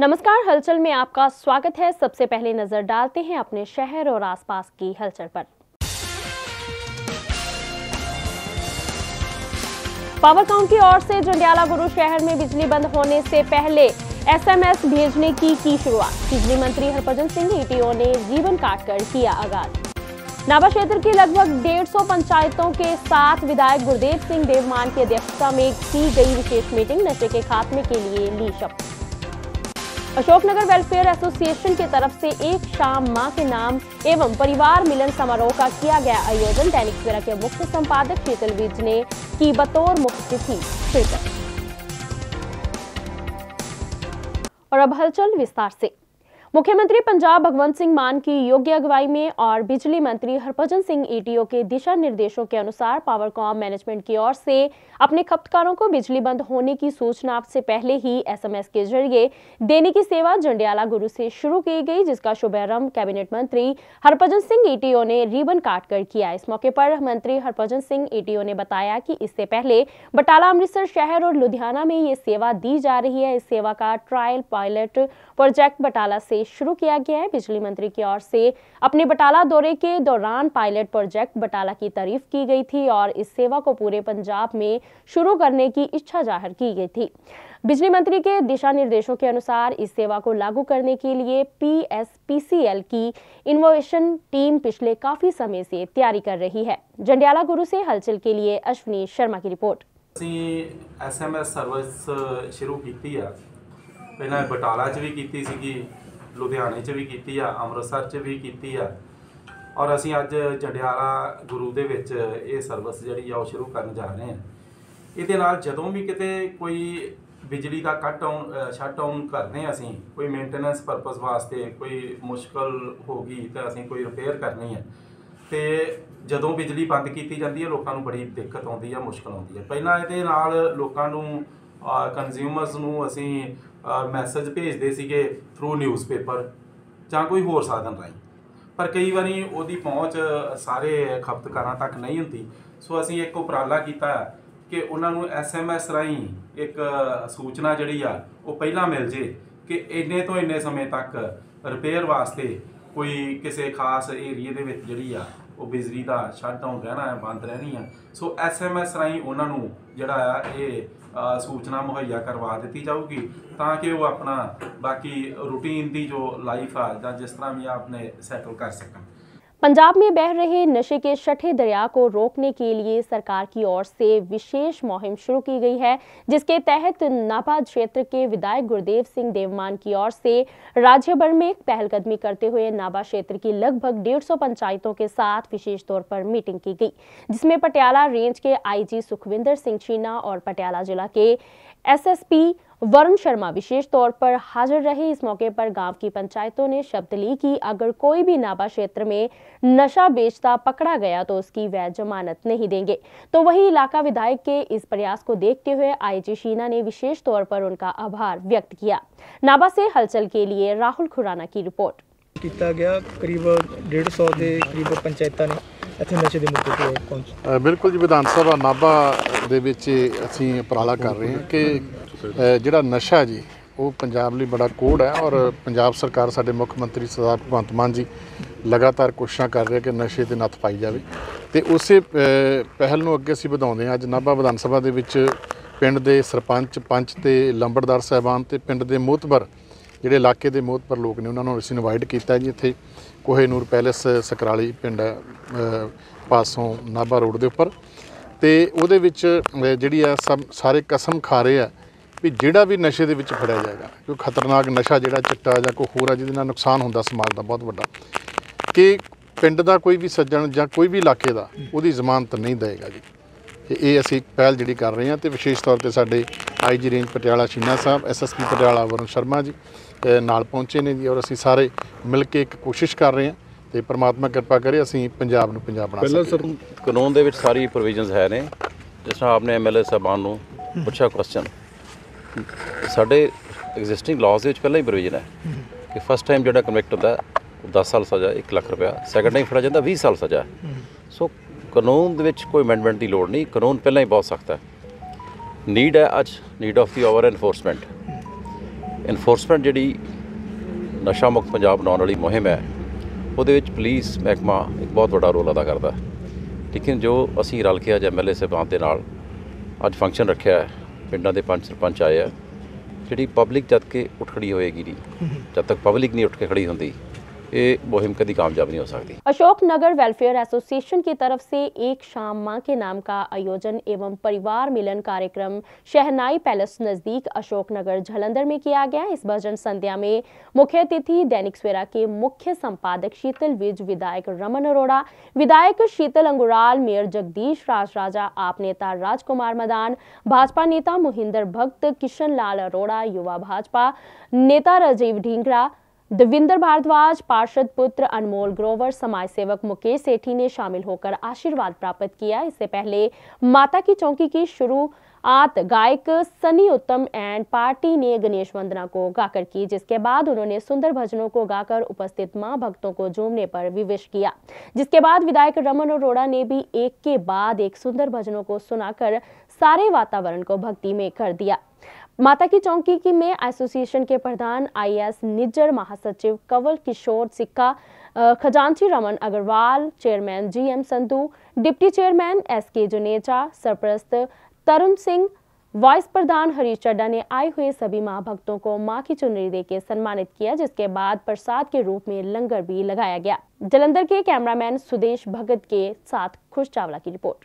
नमस्कार, हलचल में आपका स्वागत है। सबसे पहले नजर डालते हैं अपने शहर और आसपास की हलचल पर। पावरकॉम की ओर से जंडियाला गुरु शहर में बिजली बंद होने से पहले एसएमएस भेजने की शुरुआत। बिजली मंत्री हरभजन सिंह ईटीओ ने रिबन काटकर किया आगाज। नाभा क्षेत्र की लगभग 150 पंचायतों के साथ विधायक गुरदेव सिंह देवमान की अध्यक्षता में की गई विशेष मीटिंग। नशे के खात्मे के लिए ली शपथ। अशोकनगर वेलफेयर एसोसिएशन की तरफ से एक शाम मां के नाम एवं परिवार मिलन समारोह का किया गया आयोजन। दैनिक सवेरा के मुख्य संपादक शीतल विज ने की बतौर मुख्य अतिथि शिरकत। और अब हलचल विस्तार से। मुख्यमंत्री पंजाब भगवंत सिंह मान की योग्य अगुवाई में और बिजली मंत्री हरभजन सिंह ईटीओ के दिशा निर्देशों के अनुसार पावरकॉम मैनेजमेंट की ओर से अपने खपतकारों को बिजली बंद होने की सूचना से पहले ही एसएमएस के जरिए देने की सेवा जंडियाला गुरु से शुरू की गई, जिसका शुभारंभ कैबिनेट मंत्री हरभजन सिंह ईटीओ ने रिबन काटकर किया। इस मौके पर मंत्री हरभजन सिंह ईटीओ ने बताया कि इससे पहले बटाला, अमृतसर शहर और लुधियाना में ये सेवा दी जा रही है। इस सेवा का ट्रायल पायलट प्रोजेक्ट बटाला से शुरू किया गया है। बिजली मंत्री की ओर से अपने बटाला दौरे के दौरान पायलट प्रोजेक्ट बटाला की तारीफ की गई थी और इस सेवा को पूरे पंजाब में शुरू करने की इच्छा जाहिर की गई थी। बिजली मंत्री के दिशा निर्देशों के अनुसार इस सेवा को लागू करने के लिए पीएसपीसीएल की इनोवेशन टीम पिछले काफी समय से तैयारी कर रही है। जंडियाला गुरु से हलचल के लिए अश्विनी शर्मा की रिपोर्ट। एसएमएस सर्विस शुरू की है, पहले बटाला च भी की सीगी, लुधियाने च भी की, अमृतसर च भी की है और असी अज जंडियाला गुरु दे विच ये सर्विस जिहड़ी आ शुरू करन जा रहे हैं। इहदे नाल जदों भी किते कोई बिजली का कट डाउन शट डाउन करते हैं, असी कोई मेनटेनेंस परपज़ वास्ते कोई मुश्किल होगी तो असी कोई रिपेयर करनी है तो जदों बिजली बंद की जाती है लोगों को बड़ी दिक्कत आती है, मुश्किल आती है। पहला ये लोगों कंज्यूमर्स नूं असी मैसेज भेजते सीगे थ्रू न्यूज़पेपर जां कोई होर साधन राही, पर कई बारी उहदी पहुँच सारे खपतकारां तक नहीं होंदी। सो असी एक उपराला किया कि उन्होंने एसएमएस राही एक सूचना जिहड़ी आ वो पहला मिल जे कि इन्ने तो इन्ने समय तक रिपेयर वास्ते कोई किसी खास एरिए दे विच जिहड़ी आ वो बिजली का शट डाउन रहना है, बंद रहनी है। सो एसएमएस राही उन्होंने जिहड़ा आ ये सूचना मुहैया करवा दी जाऊगी ताकि वो अपना बाकी रूटीन की जो लाइफ आ या जिस तरह भी आपने सैटल कर सकन। पंजाब में बह रहे नशे के छठे दरिया को रोकने के लिए सरकार की ओर से विशेष मुहिम शुरू की गई है, जिसके तहत नाभा क्षेत्र के विधायक गुरदेव सिंह देवमान की ओर से राज्य भर में पहलकदमी करते हुए नाभा क्षेत्र की लगभग 150 पंचायतों के साथ विशेष तौर पर मीटिंग की गई, जिसमें पटियाला रेंज के आईजी सुखविंदर सिंह चीना और पटियाला जिला के एसएसपी वरुण शर्मा विशेष तौर पर हाजिर रहे। इस मौके पर गांव की पंचायतों ने शपथ ली कि अगर कोई भी नाभा क्षेत्र में नशा बेचता पकड़ा गया तो उसकी वह जमानत नहीं देंगे। तो वहीं इलाका विधायक के इस प्रयास को देखते हुए आईजी शीना ने विशेष तौर पर उनका आभार व्यक्त किया। नाभा से हलचल के लिए राहुल खुराना की रिपोर्ट। किया गया करीब 150 के करीब पंचायतों ने ਇੱਥੇ ਨਸ਼ੇ ਦੇ ਮੁੱਦੇ ਤੇ ਪਹੁੰਚ। ਬਿਲਕੁਲ ਜੀ, ਵਿਧਾਨ ਸਭਾ ਨਾਭਾ ਦੇ ਵਿੱਚ ਅਸੀਂ ਉਪਰਾਲਾ ਕਰ ਰਹੇ ਹਾਂ ਕਿ ਜਿਹੜਾ ਨਸ਼ਾ ਜੀ ਉਹ ਪੰਜਾਬ ਲਈ ਬੜਾ ਕੋਡ ਹੈ ਔਰ ਪੰਜਾਬ ਸਰਕਾਰ ਸਾਡੇ ਮੁੱਖ ਮੰਤਰੀ ਸਰਦਾਰ ਭਗਵੰਤ ਮਾਨ ਜੀ ਲਗਾਤਾਰ ਕੋਸ਼ਿਸ਼ਾਂ ਕਰ ਰਹੇ ਕਿ ਨਸ਼ੇ ਤੇ ਨੱਥ ਪਾਈ ਜਾਵੇ ਤੇ ਉਸੇ ਪਹਿਲ ਨੂੰ ਅੱਗੇ ਅਸੀਂ ਵਧਾਉਂਦੇ ਹਾਂ। ਅੱਜ ਨਾਭਾ ਵਿਧਾਨ ਸਭਾ ਦੇ ਵਿੱਚ ਪਿੰਡ ਦੇ ਸਰਪੰਚ, ਪੰਚ ਤੇ ਲੰਬੜਦਾਰ ਸਾਹਿਬਾਨ ਤੇ ਪਿੰਡ ਦੇ ਮੋਹਤਬਰ ਜਿਹੜੇ ਇਲਾਕੇ ਦੇ ਮੋਹਤਬਰ ਲੋਕ ਨੇ ਉਹਨਾਂ ਨੂੰ ਅਸੀਂ ਇਨਵਾਈਟ ਕੀਤਾ ਜੀ। ਇੱਥੇ ਕੋਹੇਨੂਰ ਪੈਲੇਸ ਸਕਰਾਲੀ ਪਿੰਡ ਪਾਸੋਂ ਨਾਭਾ ਰੋਡ ਦੇ ਉੱਪਰ ਤੇ ਉਹਦੇ ਵਿੱਚ ਜਿਹੜੀ ਆ ਸਾਰੇ ਕਸਮ ਖਾ ਰਹੇ ਆ ਵੀ ਜਿਹੜਾ ਵੀ ਨਸ਼ੇ ਦੇ ਵਿੱਚ ਫੜਿਆ ਜਾਏਗਾ, ਕੋਈ ਖਤਰਨਾਕ ਨਸ਼ਾ ਜਿਹੜਾ ਚਿੱਟਾ ਜਾਂ ਕੋਈ ਹੋਰ ਆ ਜਿਹਦੇ ਨਾਲ ਨੁਕਸਾਨ ਹੁੰਦਾ ਸਮਾਜ ਦਾ ਬਹੁਤ ਵੱਡਾ, ਕਿ ਪਿੰਡ ਦਾ ਕੋਈ ਵੀ ਸੱਜਣ ਜਾਂ ਕੋਈ ਵੀ ਇਲਾਕੇ ਦਾ ਉਹਦੀ ਜ਼ਮਾਨਤ ਨਹੀਂ ਦੇਗਾ ਜੀ। ਇਹ ਅਸੀਂ ਪਹਿਲ ਜਿਹੜੀ ਕਰ ਰਹੇ ਹਾਂ ਤੇ ਵਿਸ਼ੇਸ਼ ਤੌਰ ਤੇ ਸਾਡੇ ਆਈਜੀ ਰੇਂਜ ਪਟਿਆਲਾ ਸ਼ੀਨਾ ਸਾਹਿਬ, ਐਸਐਸਪੀ ਪਟਿਆਲਾ ਵरुण ਸ਼ਰਮਾ ਜੀ ਨਾਲ ਪਹੁੰਚੇ ਨੇ ਜੀ ਔਰ ਅਸੀਂ ਸਾਰੇ ਮਿਲ ਕੇ ਇੱਕ ਕੋਸ਼ਿਸ਼ ਕਰ ਰਹੇ ਹਾਂ ਤੇ परमात्मा कृपा करे ਅਸੀਂ ਪੰਜਾਬ ਨੂੰ ਪੰਜਾਬ ਬਣਾ ਪਹਿਲਾਂ ਸਰ ਕਾਨੂੰਨ ਦੇ ਵਿੱਚ ਸਾਰੀ ਪ੍ਰੋਵੀਜ਼ਨਸ ਹੈ ਨੇ। ਜਿਸ ਤਰ੍ਹਾਂ ਆਪਨੇ ਐਮਐਲਏ ਸਾਹਿਬਾਨ ਨੂੰ ਪੁੱਛਿਆ ਕੁਐਸਚਨ, ਸਾਡੇ ਐਗਜ਼ਿਸਟਿੰਗ ਲਾਜ਼ ਦੇ ਵਿੱਚ ਪਹਿਲਾਂ ਹੀ ਪ੍ਰੋਵੀਜ਼ਨ ਹੈ ਕਿ ਫਸਟ ਟਾਈਮ ਜਿਹੜਾ ਕਨਵਿਕਟ ਹੁੰਦਾ 10 ਸਾਲ ਸਜ਼ਾ 1 ਲੱਖ ਰੁਪਇਆ, ਸੈਕੰਡ ਟਾਈਮ ਫੜਿਆ ਜਾਂਦਾ 20 ਸਾਲ ਸਜ਼ਾ। ਸੋ ਕਾਨੂੰਨ ਦੇ ਵਿੱਚ ਕੋਈ ਅਮੈਂਡਮੈਂਟ ਦੀ ਲੋੜ ਨਹੀਂ, ਕਾਨੂੰਨ ਪਹਿਲਾਂ ਹੀ ਬਹੁਤ ਸਖਤ ਹੈ। ਨੀਡ ਹੈ ਅੱਜ, need of the over enforcement. Enforcement ਜਿਹੜੀ ਨਸ਼ਾ ਮੁਕਤ ਪੰਜਾਬ ਬਣਾਉਣ ਵਾਲੀ ਮੁਹਿੰਮ ਹੈ ਉਹਦੇ ਵਿੱਚ ਪੁਲਿਸ ਮਹਿਕਮਾ ਇੱਕ ਬਹੁਤ ਵੱਡਾ ਰੋਲ ਅਦਾ ਕਰਦਾ। ਲੇਕਿਨ ਜੋ ਅਸੀਂ ਰਲ ਕੇ ਅੱਜ MLA ਸਾਹਿਬਾਨ ਦੇ ਨਾਲ ਅੱਜ ਫੰਕਸ਼ਨ ਰੱਖਿਆ ਹੈ, ਪਿੰਡਾਂ ਦੇ ਪੰਚ ਸਰਪੰਚ आए हैं, ਜਿਹੜੀ ਪਬਲਿਕ ਜਦ ਕਿ ਉੱਠ खड़ी होएगी नहीं, जब तक पब्लिक नहीं उठ के खड़ी होती ये मुहिम कभी कामयाब नहीं हो सकती। अशोकनगर वेलफेयर एसोसिएशन की तरफ से एक शाम मां के नाम का आयोजन एवं परिवार मिलन कार्यक्रम शहनाई पैलेस नजदीक अशोकनगर जालंधर में किया गया। इस भजन संध्या में मुख्य अतिथि दैनिक सवेरा के मुख्य संपादक शीतल विज, विधायक रमन अरोड़ा, विधायक शीतल अंगुराल, मेयर जगदीश राजा, आप नेता राजकुमार मदान, भाजपा नेता मोहिंदर भक्त, किशन लाल अरोड़ा, युवा भाजपा नेता राजीव ढींगरा, देविंदर भारद्वाज, पार्षद पुत्र अनमोल ग्रोवर, समाज सेवक मुकेश सेठी ने शामिल होकर आशीर्वाद प्राप्त किया। इससे पहले माता की चौकी की शुरुआत गायक सनी उत्तम एंड पार्टी ने गणेश वंदना को गाकर की, जिसके बाद उन्होंने सुंदर भजनों को गाकर उपस्थित मां भक्तों को झूमने पर विवश किया। जिसके बाद विधायक रमन अरोड़ा ने भी एक के बाद एक सुंदर भजनों को सुनाकर सारे वातावरण को भक्ति में कर दिया। माता की चौकी की में एसोसिएशन के प्रधान IAS निज्जर, महासचिव कंवल किशोर सिक्का, खजांची Raman Aggarwal, chairman GM Sandhu, deputy chairman SK Juneja, सरप्रस्त तरुण सिंह, वाइस प्रधान हरीश चड्डा ने आए हुए सभी मां भक्तों को मां की चुनरी देकर सम्मानित किया। जिसके बाद प्रसाद के रूप में लंगर भी लगाया गया। जालंधर के कैमरामैन सुदेश भगत के साथ खुश चावला की रिपोर्ट।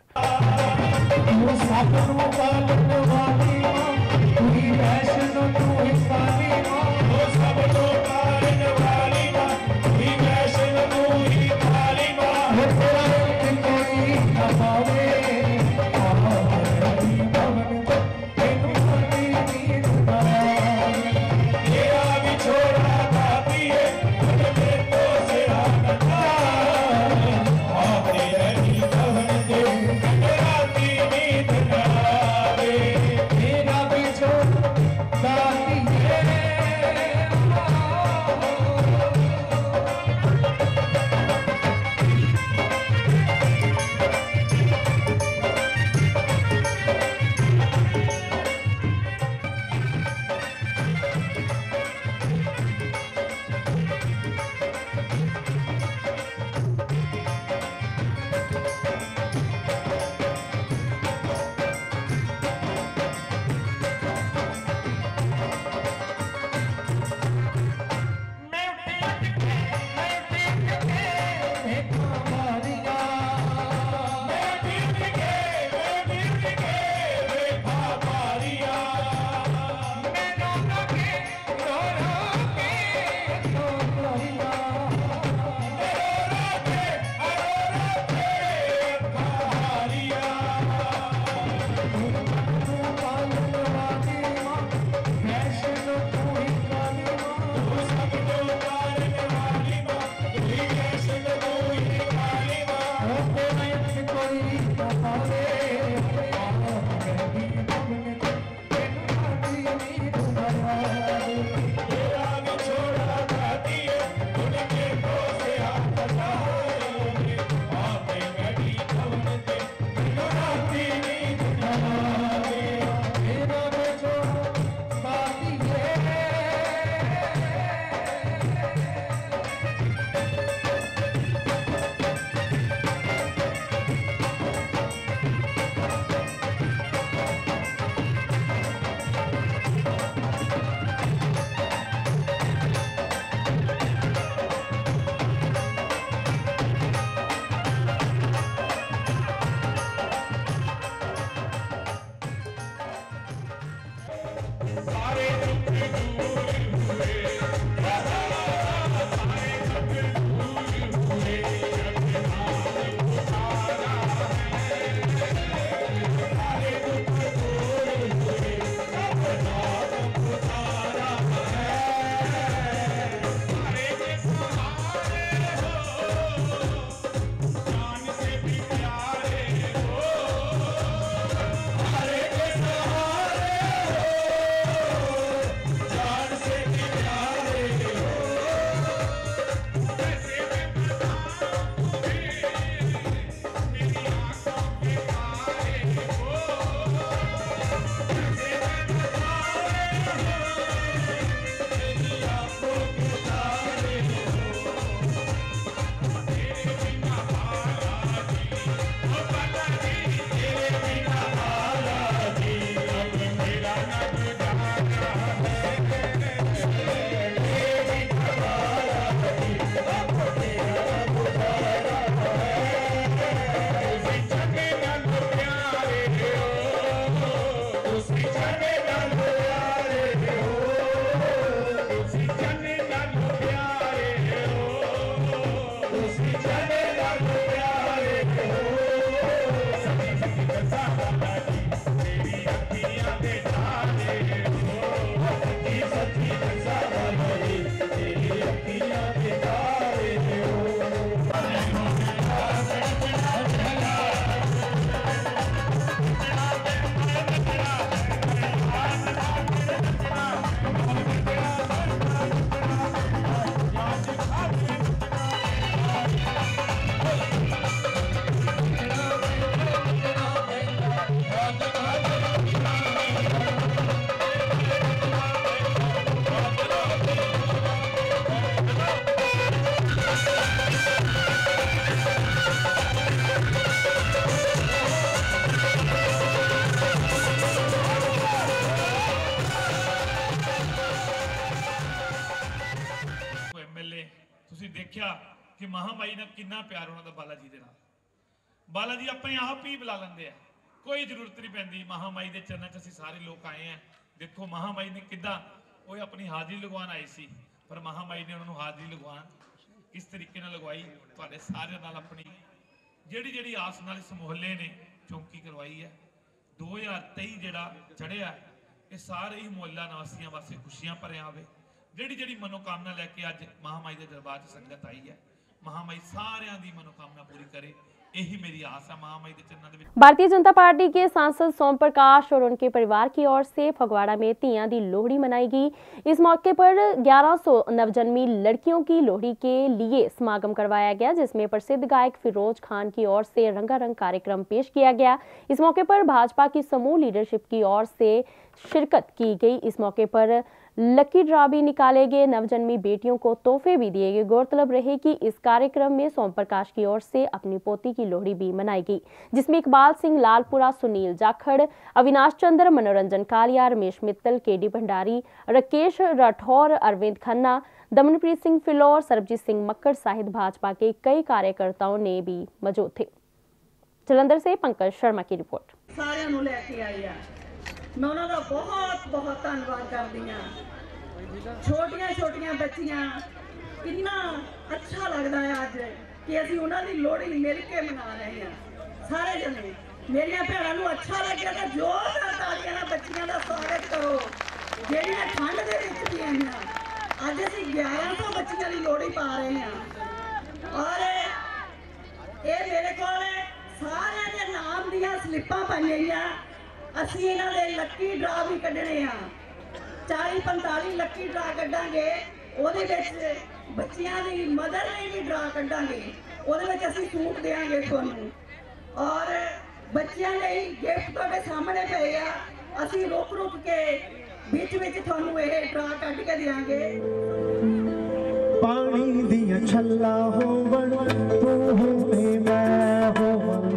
ਦੇਖਿਆ ਕਿ ਮਹਾਮਾਈ ਨਾਲ ਕਿੰਨਾ ਪਿਆਰ ਉਹਨਾਂ ਦਾ ਬਾਲਾ ਜੀ ਦੇ ਨਾਲ। ਬਾਲਾ ਜੀ ਆਪਣੇ ਆਪ ਹੀ ਬੁਲਾ ਲੈਂਦੇ ਆ, ਕੋਈ ਜ਼ਰੂਰਤ ਨਹੀਂ ਪੈਂਦੀ। ਮਹਾਮਾਈ ਦੇ ਚਰਨਾਂ 'ਚ ਅਸੀਂ ਸਾਰੇ ਲੋਕ ਆਏ ਆ। ਦੇਖੋ ਮਹਾਮਾਈ ਨੇ ਕਿੱਦਾਂ ਉਹ ਆਪਣੀ ਹਾਜ਼ਰੀ ਲਗਵਾਉਣ ਆਏ ਸੀ, ਪਰ ਮਹਾਮਾਈ ਨੇ ਉਹਨਾਂ ਨੂੰ ਹਾਜ਼ਰੀ ਲਗਵਾਉਣ ਕਿਸ ਤਰੀਕੇ ਨਾਲ ਲਗਵਾਈ, ਤੁਹਾਡੇ ਸਾਰਿਆਂ ਨਾਲ ਆਪਣੀ ਜਿਹੜੀ ਆਸ ਨਾਲ ਇਸ ਮੁਹੱਲੇ ਨੇ ਚੌਂਕੀ ਕਰਵਾਈ ਹੈ। 2023 ਜਿਹੜਾ ਚੜਿਆ, ਇਹ ਸਾਰੇ ਹੀ ਮੁਹੱਲਾ ਨਿਵਾਸੀਆਂ ਵਾਸਤੇ ਖੁਸ਼ੀਆਂ ਭਰਿਆ ਆਵੇ। ਜਿਹੜੀ ਮਨੋਕਾਮਨਾ ਲੈ ਕੇ ਅੱਜ ਮਹਾਮਾਈ ਦੇ ਦਰਬਾਰ 'ਚ ਸੰਗਤ ਆਈ है, महामाई सारियां दी मनोकामना पूरी करे, यही मेरी आस है महामाई के चरणों में। भारतीय जनता पार्टी के सांसद सोम प्रकाश और उनके परिवार की ओर से फगवाड़ा में तियां दी लोहड़ी मनाई गई। इस मौके पर 1100 नवजन्मी लड़कियों की लोहड़ी के लिए समागम करवाया गया, जिसमें प्रसिद्ध गायक फिरोज खान की ओर से रंगारंग कार्यक्रम पेश किया गया। इस मौके पर भाजपा की समूह लीडरशिप की ओर से शिरकत की गई। इस मौके पर लकी ड्रा भी निकाले गए, नवजन्मी बेटियों को तोहफे भी दिए गए। गौरतलब रहे कि इस कार्यक्रम में सोम प्रकाश की ओर से अपनी पोती की लोहड़ी भी मनाई गई, जिसमें इकबाल सिंह लालपुरा, सुनील जाखड़, अविनाश चंद्र, मनोरंजन कालिया, रमेश मित्तल, केडी भंडारी, राकेश राठौर, अरविंद खन्ना, दमनप्रीत सिंह फिलौर, सरबजीत सिंह मक्कड़ सहित भाजपा के कई कार्यकर्ताओं ने भी मौजूद थे। जलंधर से पंकज शर्मा की रिपोर्ट। सारिਆਂ ਨੂੰ ਲੈ ਕੇ ਆਈ ਆ, मैं उन्होंने बहुत बहुत धन्यवाद करती हाँ। छोटिया छोटिया बच्चियां कितना अच्छा लगता है अज कि असी उन्होंने लोहड़ी मिल के मना रहे हैं सारे जने। मेरिया भैनों को अच्छा लगे तो जोरदार तालियां बच्चियों का स्वागत करो, ਜਿਹੜੀਆਂ ठंड के विच भी आईਆਂ। अज असी 1100 बच्चियों की लोहड़ी पा रहे हैं और ये मेरे को सारे के नाम दियां स्लिपां पाईਆਂ। असी इन्हां दे लकी ड्रा भी कढ़ने हैं, 40-45 लकी ड्रा कढ़ांगे। ਉਹਦੇ ਵਿੱਚ ਬੱਚਿਆਂ ਦੀ ਮਦਰ ਲਈ ਵੀ ਡਰਾ ਕੱਢਾਂਗੇ, ਉਹਦੇ ਵਿੱਚ ਅਸੀਂ ਸੂਟ ਦੇਵਾਂਗੇ ਤੁਹਾਨੂੰ ਔਰ ਬੱਚਿਆਂ ਲਈ ਗਿਫਟ ਤੁਹਾਡੇ ਸਾਹਮਣੇ ਪਏ ਆ। ਅਸੀਂ ਰੁਕ ਰੁਕ ਕੇ ਵਿੱਚ ਵਿੱਚ ਤੁਹਾਨੂੰ ਇਹ ਡਰਾ ਕੱਢ ਕੇ ਦੇਵਾਂਗੇ। ਪਾਣੀ ਦੀਆਂ ਛੱਲਾਂ ਹੋਵਣ ਤੂੰ ਹੋਵੇਂ ਮੈਂ ਹੋਵਾਂ,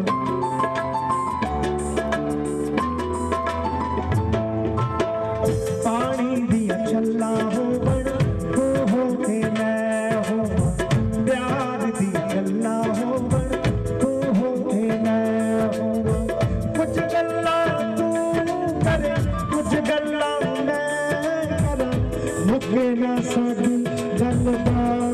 ਪਾਣੀ ਦੀਆਂ ਛੱਲਾਂ ਹੋਵਣ ਤੂੰ ਹੋਵੇਂ ਮੈਂ ਹੋਵਾਂ, ਪਿਆਰ ਦੀ ਗੱਲਾਂ ਹੋਵਣ ਤੂੰ ਹੋਵੇਂ ਮੈਂ ਹੋਵਾਂ। ਕੁਝ ਗੱਲਾਂ ਤੂੰ ਕਰੇ ਕੁਝ ਗੱਲਾਂ ਮੈਂ ਕਰਾਂ, ਮੁੱਕੇ ਨਾ ਸਾਡੀ ਗੱਲਬਾਤ।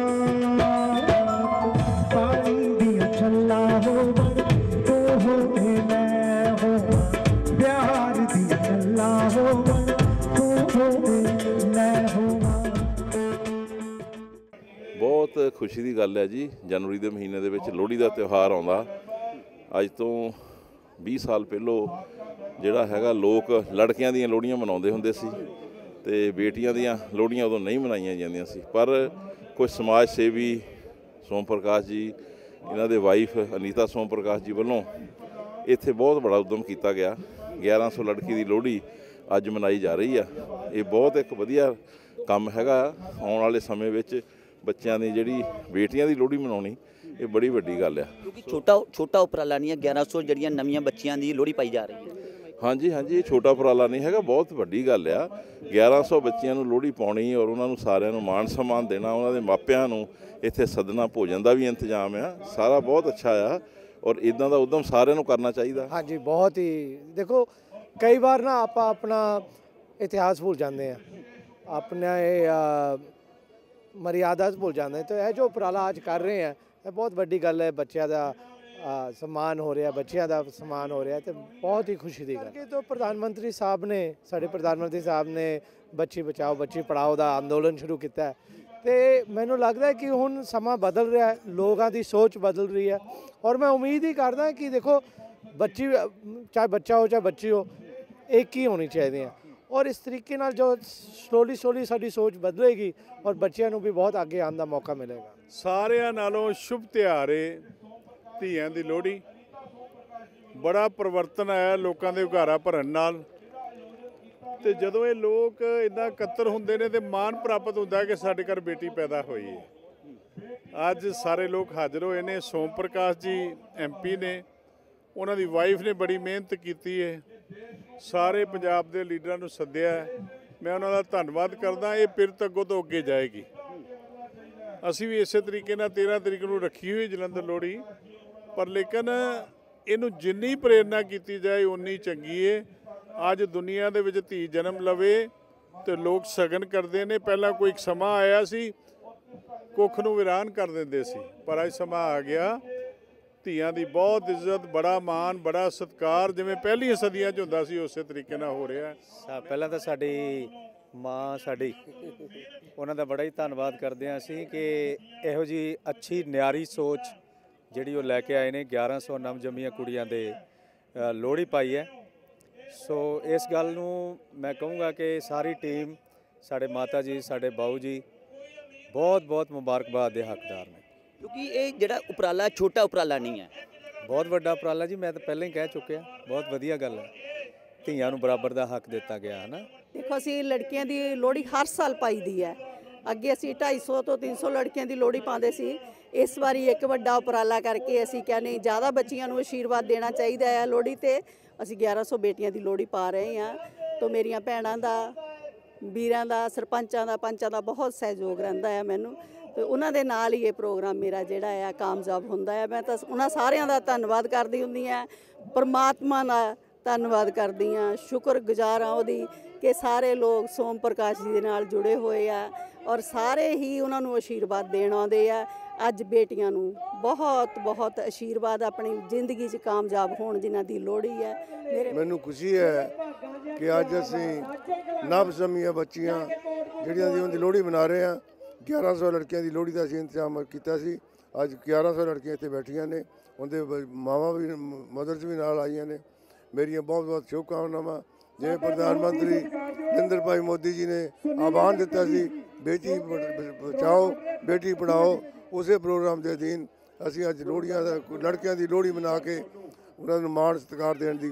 ਪਾਣੀ ਦੀਆਂ ਛੱਲਾਂ ਹੋਵਣ ਤੂੰ ਹੋਵੇਂ ਮੈਂ ਹੋਵਾਂ, ਪਿਆਰ ਦੀਆਂ ਗੱਲਾਂ ਹੋਵਣ ਤੂੰ ਹੋਵੇਂ ਮੈਂ ਹੋਵਾਂ। ਬਹੁਤ ਖੁਸ਼ੀ ਦੀ ਗੱਲ ਹੈ ਜੀ, ਜਨਵਰੀ ਦੇ ਮਹੀਨੇ ਦੇ ਵਿੱਚ ਲੋਹੜੀ ਦਾ ਤਿਉਹਾਰ ਆਉਂਦਾ। ਅੱਜ ਤੋਂ 20 ਸਾਲ ਪਹਿਲੋਂ ਜਿਹੜਾ ਹੈਗਾ ਲੋਕ ਲੜਕਿਆਂ ਦੀਆਂ ਲੋਹੜੀਆਂ ਮਨਾਉਂਦੇ ਹੁੰਦੇ ਸੀ ਤੇ ਬੇਟੀਆਂ ਦੀਆਂ ਲੋਹੜੀਆਂ ਉਦੋਂ ਨਹੀਂ ਮਨਾਈਆਂ ਜਾਂਦੀਆਂ ਸੀ। ਪਰ ਕੁਝ ਸਮਾਜ ਸੇਵੀ ਸੋਮ ਪ੍ਰਕਾਸ਼ ਜੀ, ਇਹਨਾਂ ਦੇ ਵਾਈਫ ਅਨੀਤਾ ਸੋਮ ਪ੍ਰਕਾਸ਼ ਜੀ ਵੱਲੋਂ ਇੱਥੇ ਬਹੁਤ ਬੜਾ ਉਦਮ ਕੀਤਾ ਗਿਆ। 1100 ਲੜਕੀ ਦੀ ਲੋਹੜੀ ਅੱਜ ਮਨਾਈ ਜਾ ਰਹੀ ਆ। ਇਹ ਬਹੁਤ ਇੱਕ ਵਧੀਆ ਕੰਮ ਹੈਗਾ। ਆਉਣ ਵਾਲੇ ਸਮੇਂ ਵਿੱਚ ਬੱਚਿਆਂ ਦੀ ਜਿਹੜੀ ਬੇਟੀਆਂ ਦੀ ਲੋਹੜੀ ਮਨਾਉਣੀ ਇਹ ਬੜੀ ਵੱਡੀ ਗੱਲ ਆ, ਕਿਉਂਕਿ ਛੋਟਾ ਉਪਰਾਲਾ ਨਹੀਂ ਹੈ। 1100 ਜਿਹੜੀਆਂ ਨਵੀਆਂ ਬੱਚੀਆਂ ਦੀ ਲੋਹੜੀ ਪਾਈ ਜਾ ਰਹੀ ਹੈ। ਹਾਂਜੀ ਹਾਂਜੀ, ਇਹ ਛੋਟਾ ਉਪਰਾਲਾ ਨਹੀਂ ਹੈਗਾ, ਬਹੁਤ ਵੱਡੀ ਗੱਲ ਆ। 1100 ਬੱਚਿਆਂ ਨੂੰ ਲੋਹੜੀ ਪਾਉਣੀ ਔਰ ਉਹਨਾਂ ਨੂੰ ਸਾਰਿਆਂ ਨੂੰ ਮਾਣ ਸਨਮਾਨ ਦੇਣਾ, ਉਹਨਾਂ ਦੇ ਮਾਪਿਆਂ ਨੂੰ ਇੱਥੇ ਸੱਦਣਾ, ਭੋਜਨ ਦਾ ਵੀ ਇੰਤਜ਼ਾਮ ਆ, ਸਾਰਾ ਬਹੁਤ ਅੱਛਾ ਆ ਔਰ ਇਦਾਂ ਦਾ ਉਦਮ ਸਾਰਿਆਂ ਨੂੰ ਕਰਨਾ ਚਾਹੀਦਾ। ਹਾਂਜੀ, ਬਹੁਤ ਹੀ ਦੇਖੋ ਕਈ ਵਾਰ ਨਾ ਆਪਾਂ ਆਪਣਾ ਇਤਿਹਾਸ ਭੁੱਲ ਜਾਂਦੇ ਆ, ਆਪਣਾ ਇਹ ਮਰਿਆਦਾ ਭੁੱਲ ਜਾਂਦੇ। ਤਾਂ ਇਹ ਜੋ ਉਪਰਾਲਾ ਅੱਜ ਕਰ ਰਹੇ ਆ ਇਹ ਬਹੁਤ ਵੱਡੀ ਗੱਲ ਹੈ। ਬੱਚਿਆਂ ਦਾ सम्मान हो रहा, बच्चों का सम्मान हो रहा, तो बहुत ही खुशी की गल। तो प्रधानमंत्री साहब ने साढ़े प्रधानमंत्री साहब ने बच्ची बचाओ बच्ची पढ़ाओ का अंदोलन शुरू किया तो मैनू लगता है कि हुण समा बदल रहा है, लोगों की सोच बदल रही है और मैं उम्मीद ही करदा कि देखो बच्ची चाहे बच्चा हो चाहे बच्ची हो एक ही होनी चाहिए और इस तरीके नाल जो स्लोली साडी सोच बदलेगी और बच्चों को भी बहुत आगे आने का मौका मिलेगा। सारिਆਂ नालों शुभ त्यौहार है ਧੀਆਂ ਦੀ ਲੋਹੜੀ। बड़ा परिवर्तन आया लोगों के उघारा भरन नाल ते जदों ये लोग इदां इकत्तर हुंदे ने ते माण प्राप्त हुंदा कि साडे घर बेटी पैदा हुई है। अज सारे लोग हाजिर होए ने। सोम प्रकाश जी MP ने, उन्हां दी वाइफ ने बड़ी मेहनत कीती है, सारे पंजाब दे लीडरां नूं सद्दिया है। मैं उन्हां दा धन्नवाद करदा। ये पिरत अगों तो अगे जाएगी। ਅਸੀਂ ਵੀ ਇਸੇ ਤਰੀਕੇ ਨਾਲ 13 ਤਰੀਕ ਨੂੰ ਰੱਖੀ ਹੋਈ ਜਲੰਧਰ ਲੋਹੜੀ, ਪਰ ਲੇਕਿਨ ਇਹਨੂੰ ਜਿੰਨੀ ਪ੍ਰੇਰਨਾ ਕੀਤੀ ਜਾਏ ਉਨੀ ਚੰਗੀ ਹੈ। ਅੱਜ ਦੁਨੀਆ ਦੇ ਵਿੱਚ ਧੀ ਜਨਮ ਲਵੇ ਤੇ ਲੋਕ ਸ਼ਗਨ ਕਰਦੇ ਨੇ। ਪਹਿਲਾਂ ਕੋਈ ਇੱਕ ਸਮਾਂ ਆਇਆ ਸੀ ਕੁੱਖ ਨੂੰ ਵੀਰਾਨ ਕਰ ਦਿੰਦੇ ਸੀ, ਪਰ ਅੱਜ ਸਮਾਂ ਆ ਗਿਆ ਧੀਆਂ ਦੀ ਬਹੁਤ ਇੱਜ਼ਤ, ਬੜਾ ਮਾਣ, ਬੜਾ ਸਤਿਕਾਰ ਜਿਵੇਂ ਪਹਿਲੀਆਂ ਸਦੀਆਂ 'ਚ ਹੁੰਦਾ ਸੀ ਉਸੇ ਤਰੀਕੇ ਨਾਲ ਹੋ ਰਿਹਾ। ਪਹਿਲਾਂ ਤਾਂ ਸਾਡੀ ਮਾਂ ਉਹਨਾਂ ਦਾ ਬੜਾ ਹੀ ਧੰਨਵਾਦ ਕਰਦੇ ਹਾਂ ਅਸੀਂ ਕਿ ਇਹੋ ਜਿਹੀ ਅੱਛੀ ਨਿਆਰੀ ਸੋਚ ਜਿਹੜੀ ਉਹ ਲੈ ਕੇ ਆਏ ਨੇ। 1100 ਨਵਜੰਮੀਆਂ ਕੁੜੀਆਂ ਦੇ ਲੋਹੜੀ ਪਾਈ ਹੈ। ਸੋ ਇਸ ਗੱਲ ਨੂੰ ਮੈਂ ਕਹੂੰਗਾ ਕਿ ਸਾਰੀ ਟੀਮ, ਸਾਡੇ ਮਾਤਾ ਜੀ, ਸਾਡੇ ਬਾਊ ਜੀ ਬਹੁਤ ਬਹੁਤ ਮੁਬਾਰਕਬਾਦ ਦੇ ਹੱਕਦਾਰ ਨੇ, ਕਿਉਂਕਿ ਇਹ ਜਿਹੜਾ ਉਪਰਾਲਾ ਛੋਟਾ ਉਪਰਾਲਾ ਨਹੀਂ ਹੈ, ਬਹੁਤ ਵੱਡਾ ਉਪਰਾਲਾ ਜੀ। ਮੈਂ ਤਾਂ ਪਹਿਲਾਂ ਹੀ ਕਹਿ ਚੁੱਕਿਆ, ਬਹੁਤ ਵਧੀਆ ਗੱਲ ਹੈ। ਧੀਆਂ ਨੂੰ ਬਰਾਬਰ ਦਾ ਹੱਕ ਦਿੱਤਾ ਗਿਆ ਹੈ ਨਾ। ਦੇਖੋ ਅਸੀਂ ਲੜਕੀਆਂ ਦੀ ਲੋਹੜੀ ਹਰ ਸਾਲ ਪਾਈ ਦੀ ਹੈ। ਅੱਗੇ ਅਸੀਂ 250 ਤੋਂ 300 ਲੜਕੀਆਂ ਦੀ ਲੋਹੜੀ ਪਾਉਂਦੇ ਸੀ। ਇਸ ਵਾਰੀ ਇੱਕ ਵੱਡਾ ਉਪਰਾਲਾ ਕਰਕੇ ਅਸੀਂ ਕਿਹਾ ਨਹੀਂ, ਜ਼ਿਆਦਾ ਬੱਚੀਆਂ ਨੂੰ ਆਸ਼ੀਰਵਾਦ ਦੇਣਾ ਚਾਹੀਦਾ ਹੈ ਲੋਹੜੀ ਤੇ। ਅਸੀਂ 1100 ਬੇਟੀਆਂ ਦੀ ਲੋਹੜੀ ਪਾ ਰਹੇ ਹਾਂ। ਤੋਂ ਮੇਰੀਆਂ ਭੈਣਾਂ ਦਾ, ਵੀਰਾਂ ਦਾ, ਸਰਪੰਚਾਂ ਦਾ, ਪੰਚਾਂ ਦਾ ਬਹੁਤ ਸਹਿਯੋਗ ਰਹਿੰਦਾ ਹੈ ਮੈਨੂੰ, ਤੇ ਉਹਨਾਂ ਦੇ ਨਾਲ ਹੀ ਇਹ ਪ੍ਰੋਗਰਾਮ ਮੇਰਾ ਜਿਹੜਾ ਆ ਕਾਮਯਾਬ ਹੁੰਦਾ ਹੈ। ਮੈਂ ਤਾਂ ਉਹਨਾਂ ਸਾਰਿਆਂ ਦਾ ਧੰਨਵਾਦ ਕਰਦੀ ਹੁੰਦੀ ਹਾਂ, ਪਰਮਾਤਮਾ ਦਾ ਧੰਨਵਾਦ ਕਰਦੀ ਹਾਂ, ਸ਼ੁਕਰਗੁਜ਼ਾਰ ਹਾਂ ਉਹਦੀ ਕਿ ਸਾਰੇ ਲੋਕ ਸੋਮ ਪ੍ਰਕਾਸ਼ ਜੀ ਦੇ ਨਾਲ ਜੁੜੇ ਹੋਏ ਆ ਔਰ ਸਾਰੇ ਹੀ ਉਹਨਾਂ ਨੂੰ ਆਸ਼ੀਰਵਾਦ ਦੇਣ ਆਉਂਦੇ ਆ। ਅੱਜ ਬੇਟੀਆਂ ਨੂੰ ਬਹੁਤ ਬਹੁਤ ਆਸ਼ੀਰਵਾਦ, ਆਪਣੀ ਜ਼ਿੰਦਗੀ 'ਚ ਕਾਮਯਾਬ ਹੋਣ ਜਿਨ੍ਹਾਂ ਦੀ ਲੋਹੜੀ ਹੈ। ਮੈਨੂੰ ਖੁਸ਼ੀ ਹੈ ਕਿ ਅੱਜ ਅਸੀਂ ਨਵਜੰਮੀਆਂ ਬੱਚੀਆਂ ਜਿਹੜੀਆਂ ਦੀ ਉਹਦੀ ਲੋਹੜੀ ਮਨਾ ਰਹੇ ਹਾਂ। 1100 ਲੜਕੀਆਂ ਦੀ ਲੋਹੜੀ ਦਾ ਅਸੀਂ ਇੰਤਜ਼ਾਮ ਕੀਤਾ ਸੀ। ਅੱਜ 1100 ਲੜਕੀਆਂ ਇੱਥੇ ਬੈਠੀਆਂ ਨੇ, ਉਹਦੇ ਮਾਵਾਂ ਵੀ, ਮਦਰਸ ਵੀ ਨਾਲ ਆਈਆਂ ਨੇ। ਮੇਰੀਆਂ ਬਹੁਤ ਬਹੁਤ ਸ਼ੁਭਕਾਮਨਾਵਾਂ। ਜਿਵੇਂ ਪ੍ਰਧਾਨ ਮੰਤਰੀ ਨਰਿੰਦਰ ਭਾਈ ਮੋਦੀ ਜੀ ਨੇ ਆਹਵਾਨ ਦਿੱਤਾ ਸੀ ਬੇਟੀ ਬਚਾਓ ਬੇਟੀ ਪੜ੍ਹਾਓ, ਉਸੇ ਪ੍ਰੋਗਰਾਮ ਦੇ ਅਧੀਨ ਅਸੀਂ ਅੱਜ ਲੋਹੜੀਆਂ ਦਾ, ਲੜਕਿਆਂ ਦੀ ਲੋਹੜੀ ਮਨਾ ਕੇ ਉਹਨਾਂ ਨੂੰ ਮਾਣ ਸਤਿਕਾਰ ਦੇਣ ਦੀ